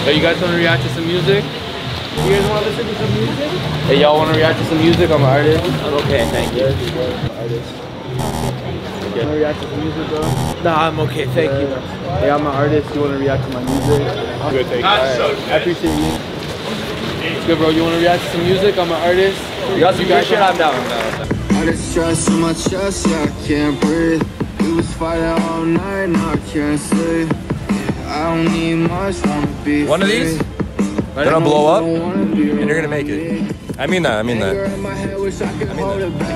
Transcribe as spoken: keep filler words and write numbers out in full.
Hey, you guys want to react to some music? You guys want to listen to some music? Hey, y'all want to react to some music? I'm an artist. Okay, thank you. I'm an artist. You want to react to some music, bro? Nah, I'm okay, thank yeah. you. Hey, I'm an artist. You want to react to my music? I'm good, thank you. Right. I appreciate you. It's good, bro. You want to react to some music? I'm an artist. You got some good shit? I'm down. I'm down. I just stress on my chest, yeah, I can't breathe. We was fighting all night, now I can't sleep. I don't need much, wanna be One of these, they're gonna blow up, and you're gonna make it. I mean that, I mean that.